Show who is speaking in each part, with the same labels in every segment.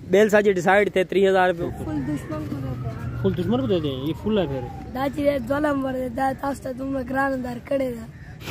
Speaker 1: Bell साजी decide थे 3000 रुपए
Speaker 2: फुल दुश्मन को देते हैं।
Speaker 3: फुल दुश्मन को दे दे, ये फुल है फिर
Speaker 2: दाची रे ज़लम वर दे दा तास्ता तुम ग्रानदार खड़े दा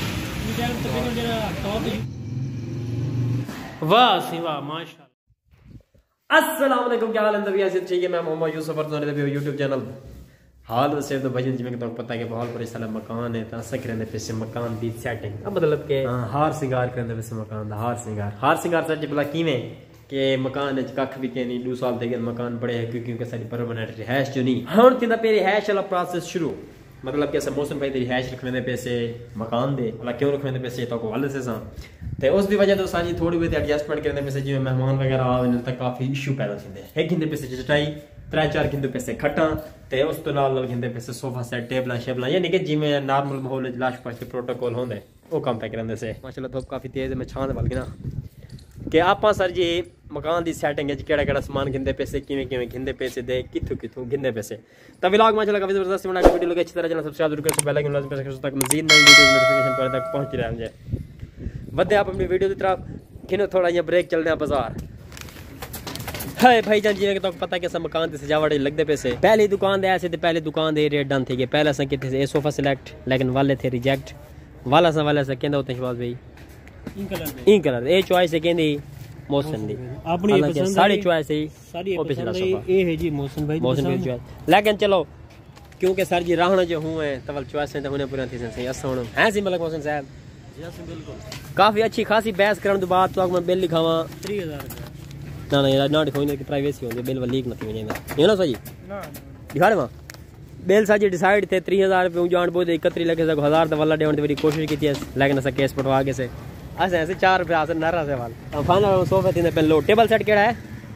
Speaker 3: वाह सिवा माशाल्लाह।
Speaker 1: अस्सलाम वालेकुम, क्या हाल है? तभी ऐसे चाहिए। मैं मोहम्मद यूसुफ और तुम्हारे यूट्यूब चैनल हाल वैसे तो भजन जिमें तो पता है कि बहुत बड़े साला मकान है तो असक रहने पे मकान दी सेटिंग अब मतलब के हार सिंगार करने पे मकान दा हार सिंगार सच भला किवें के मकान कख भी के नहीं 2 साल थे मकान बड़े है क्योंकि सारी परमानेंट रिहायश जो नहीं हुण थिंदा पे रिहायश वाला प्रोसेस शुरू मतलब कि मौसम पे रिहायश रखने पैसे मकान दे भला क्यों रखने पैसे तो वाले से ते उस दी वजह तो साजी थोड़ी बहुत एडजस्टमेंट करने पैसे जिवें मेहमान वगैरह आवे तक काफी इशू पैदा थिंदे एक घिंदे पैसे चटाई 3-4 घिंदे पैसे खट्टा ते उस तो नाल घिंदे पैसे सोफा सेट टेबलां शेबलां यानी कि जिवें नॉर्मल माहौल विच लाश पाश के प्रोटोकॉल होंदे वो काम पे करंदे से माशाल्लाह धूप काफी तेज है मैं छां दे बल्कि ना कि आपा सर जी मकान दी सेटिंग है केड़ा सामान घिंदे पैसे किवें घिंदे पैसे दे किथों घिंदे पैसे तो व्लॉग माशाल्लाह काफी जबरदस्त बना के वीडियो लगे अच्छी तरह चैनल सब्सक्राइब जरूर करें बेल आइकन लाजमी प्रेस करें ताकि मजीद नई वीडियो नोटिफिकेशन पर तक पहुंच रहे हैं। बढ़ते आप अपनी वीडियो की तरफ खिनो थोड़ा यहाँ ब्रेक चलते हैं बाजार है भाई जान जी तो पता कि मकान की सजावट लगते पैसे पहली दुकान दे ऐसे पहले दुकान दे रेट डन थे पहले अस कितने से सोफा सिलेक्ट लेकिन वाले थे रिजेक्ट वाला से कहंदा होते शबाज भाई इन कलर ए चॉइस है कहंदी मौसम दी अपनी पसंद सारी चॉइस है सारी ओ पिछला सोफा ए है जी मौसम भाई मौसम की चॉइस लेकिन चलो क्योंकि सर जी रहना जो हुए तवल चॉइस है तो होने पूरा थी सही असण है सी मलक मौसम साहब बिल्कुल काफी अच्छी खासी बहस करने के बाद तो मैं बिल लिखावा 3000 ना यार ना दिखाओ कि प्राइवेसी होंदी बिल लीक नहीं वजेंदा ये ना सही ना दिखाड़े वहां बिल साजी डिसाइड थे 3000 रुपए जान बोल 31 लाख से 1000 तो वाला देने की कोशिश की थी लेकिन ऐसा केस पटवा के से ऐसे 4 रुपए आसे नारा से वाल फाइनल सोफे तीन पे लो टेबल सेट केड़ा है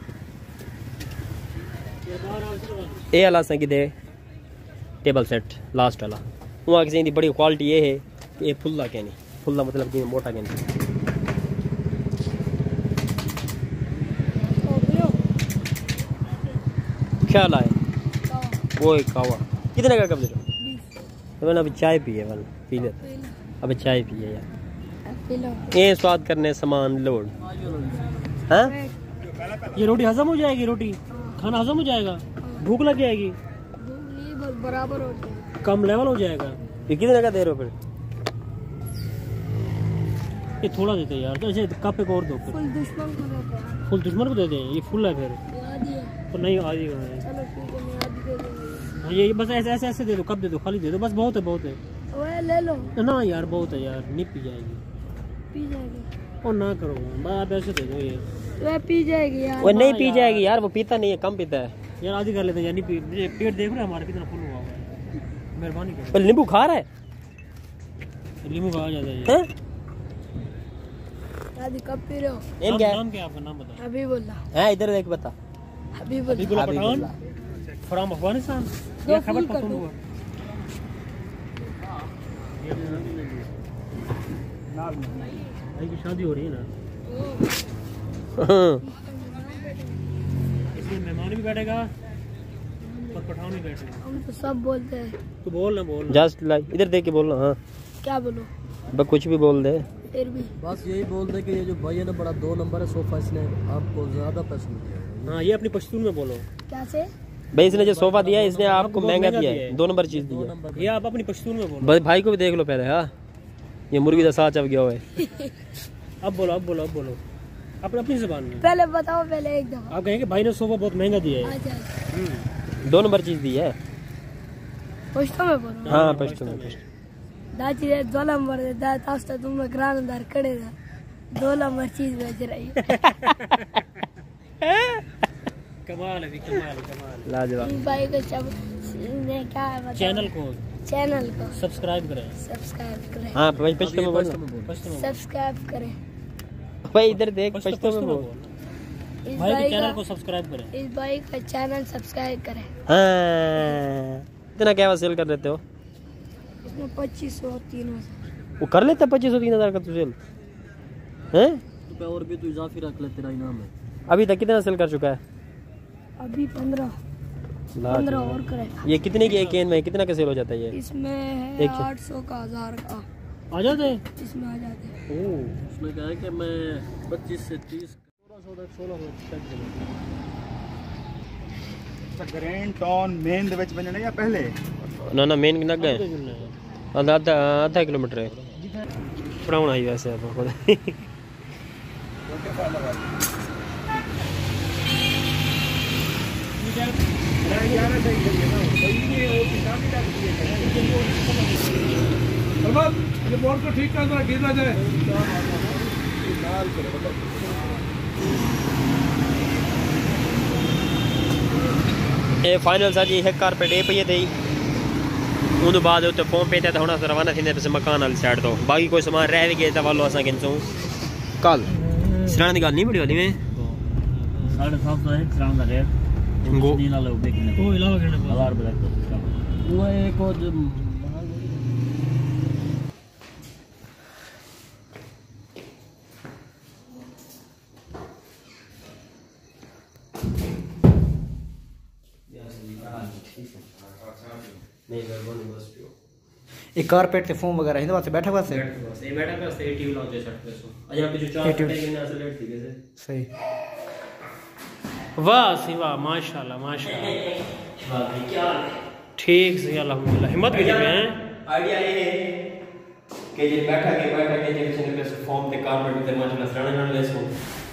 Speaker 1: ए वाला से दे टेबल सेट लास्ट वाला वहां किसी दी बड़ी क्वालिटी ये है कि ये फुल्ला के नहीं फुल्ला मतलब कि मोटा के नहीं क्या लाए वो एक कावा कितने का कब ले लो अभी चाय पिए वाल पी ले अबे चाय पिए यार ये स्वाद करने सामान लोड हाँ
Speaker 3: ये रोटी हजम हो जाएगी रोटी खाना हजम हो जाएगा भूख लग जाएगी
Speaker 2: बराबर हो
Speaker 3: कम लेवल हो जाएगा
Speaker 1: ये कितने का दे रहे हो फिर
Speaker 3: ये थोड़ा देते यार तो ऐसे कप एक और दो
Speaker 2: फुल दुश्मन को देते हैं
Speaker 3: फुल दुश्मन को दे दें ये फुल है फिर
Speaker 2: आधी है
Speaker 3: तो नहीं आधी है
Speaker 2: चलो ठीक है मैं आधी दे दूंगा
Speaker 3: ये बस ऐसे दे दो कप दे दो खाली दे दो बस बहुत है
Speaker 2: ओए ले लो
Speaker 3: ना यार बहुत है यार नहीं पी जाएगी और ना करो आप ऐसे दे दो ये
Speaker 2: वे पी जाएगी यार
Speaker 1: वो नहीं पी जाएगी यार वो पीता नहीं है कम पीता है
Speaker 3: यार आधी कर लेते हैं यार नहीं पेट देख रहे हैं हमारा कितना फुल हुआ है मेहरबानी कर
Speaker 1: नींबू खा रहा है
Speaker 3: नींबू खा जाता है
Speaker 2: आधी कब पी रहे हो
Speaker 3: नाम क्या आपका नाम बता
Speaker 2: हबीबुल्लाह
Speaker 1: है इधर देख बता
Speaker 3: हबीबुल्लाह पठान फ्रॉम अफगानिस्तान ये खबर पता हुआ भाई की शादी हो रही है ना इसमें मेहमान भी बैठेगा और पठान भी बैठेगा
Speaker 2: हम तो सब बोलते हैं
Speaker 3: तू बोल
Speaker 1: जस्ट लाइक इधर देख के बोलना हाँ
Speaker 2: क्या बोलो
Speaker 1: बस कुछ भी बोल दे
Speaker 2: फिर भी
Speaker 3: बस यही बोल दे कि ये जो भाई है ना बड़ा 2 नंबर है सोफा इसने आपको ज्यादा पैसे दिए हाँ ये अपनी पश्तून में बोलो
Speaker 2: क्या से
Speaker 1: भाई इसने जो सोफा दिया है इसने आपको महंगा दिया है 2 नंबर चीज दी है
Speaker 3: ये आप अपनी पश्तून में बोलो
Speaker 1: बस भाई को भी देख लो पहले हाँ ये मुर्गी का साथ अब गया हुआ है
Speaker 3: अब बोलो अपनी जुबान में
Speaker 2: पहले बताओ पहले एक दफा
Speaker 3: आप कहेंगे भाई ने सोफा बहुत महंगा दिया है
Speaker 1: 2 नंबर चीज दी है
Speaker 2: पश्तो में बोलो
Speaker 1: हाँ पश्तो में
Speaker 2: दाची रे ज़लम वर दे दा तास्ता तुम ग्रानदार खड़े दा 2 नंबर चीज बेच रही है
Speaker 3: कमाल है कमाल
Speaker 1: लाजवाब
Speaker 2: भाई को सब ने क्या है
Speaker 3: चैनल को
Speaker 2: सब्सक्राइब करें
Speaker 1: हाँ भाई पश्तो में बोल
Speaker 2: सब्सक्राइब करें
Speaker 1: भाई इधर देख पश्तो में बोल
Speaker 3: भाई के चैनल को सब्सक्राइब करें
Speaker 2: इस भाई का चैनल सब्सक्राइब करें
Speaker 1: हाँ इतना क्या सेल कर देते हो
Speaker 2: इसमें 2500 3000
Speaker 1: वो कर लेता 2500-3000 का तू सेल हैं
Speaker 3: और भी तू इजाफी रख ले तेरा इनाम है
Speaker 1: अभी तक कितना सेल कर चुका है
Speaker 2: अभी 15 और करेगा
Speaker 1: ये कितने की एक में कितना का सेल हो जाता है ये
Speaker 2: इसमें है 800 का 1000 का
Speaker 3: आ जाते
Speaker 2: इसमें आ जाते हैं
Speaker 3: उसने कहा है कि मैं 25 से 30 1600 तक
Speaker 4: ਸਕਰੀਨ ਟਾਊਨ ਮੇਨ ਦੇ ਵਿੱਚ ਬੰਨਣਾ ਜਾਂ ਪਹਿਲੇ
Speaker 1: ना ना मेन कितना गए आधा आधा आधा किलोमीटर है पढ़ाना ही वैसे आप खुद
Speaker 5: ये बोर्ड को ठीक कर दो, गिर ना जाए।
Speaker 1: ये फाइनल सा जी एक कारपेट ये पे थी उन बाद उत्ते फॉर्म पे थे हुण रवाना थींदे पिछे मकान वाली साइड तो बाकी कोई सामान रह भी गया था वालो असां किनसो कल सिराने दी गल नहीं बड़ी वाली में
Speaker 3: 750 है सिराने दा रेट
Speaker 1: गो
Speaker 3: नी ना लो बेकने ओ इलावा करने 1000 रुपए लगता वो एक और
Speaker 6: एक कारपेट ते फोम वगैरह हिंदे वास्ते बैठा वास्ते
Speaker 1: ये बैठा वास्ते टीवी लॉन्च है 60 पैसो अजा पे जो चार घंटे के ना लेट थी कैसे
Speaker 6: सही
Speaker 5: वाह सी वाह माशाल्लाह माशाल्लाह
Speaker 1: क्या
Speaker 5: ठीक से अल्हम्दुलिल्लाह हिम्मत की हैं
Speaker 1: आइडिया ये है कि ये बैठा के पीछे पे फॉर्म पे कारपेट पे माशाल्लाह सराने जाने ले सो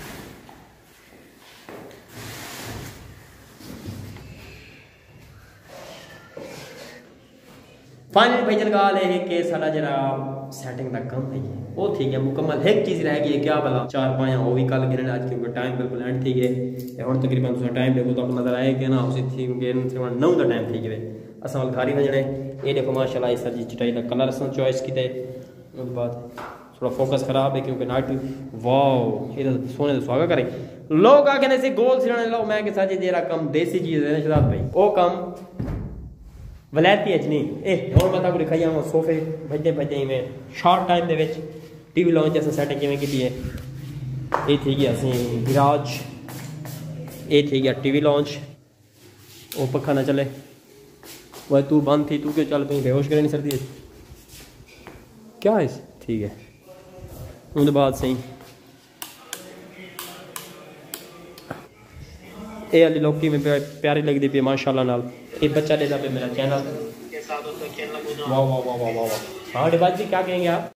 Speaker 1: फाइनल भाई जन गाल है कि साडा जरा सेटिंग दा काम है वो ठीक है मुकम्मल एक चीज रह गई है क्या भला 4-5 वो भी कल गिरने आज क्योंकि टाइम बिल्कुल एंड थी गए हुन तकरीबन तुसा टाइम देखो तो आपको नजर आए कि ना उसी थी क्योंकि 9 दा टाइम थी गए असल वाल घारी वजने ये देखो माशाल्लाह इस सर जी चटाई दा कलर असन चॉइस कीते उसके बाद थोड़ा फोकस खराब है क्योंकि नाइट वाओ ये सोने दा स्वागत करे लोग आके ने से गोल सिराने लो मैं के साथ जेरा कम देसी चीज है शराब भाई ओ कम वलैती है नहीं ए और मैं ताको दिखाई आऊं सोफे भजदे में शॉर्ट टाइम दे विच टीवी लॉन्च जैसा सेटिंग किवें की है ये थी गया असि गिराज ये थी गया टीवी लॉन्च ओ पखा ना चले वह तू बंद थी तू क्यों चल पई बेहोश करे नहीं सर्दी क्या है ठीक है उनके बाद सही ये वाली लोकी में प्यारी लगती पी माशाल्लाह नाल ये बच्चा देता पे मेरा चैनल के साथ उसका खेलना कूदना वाह वाह वाह वाह वाह हाँ डिवाइस भी क्या कहेंगे आप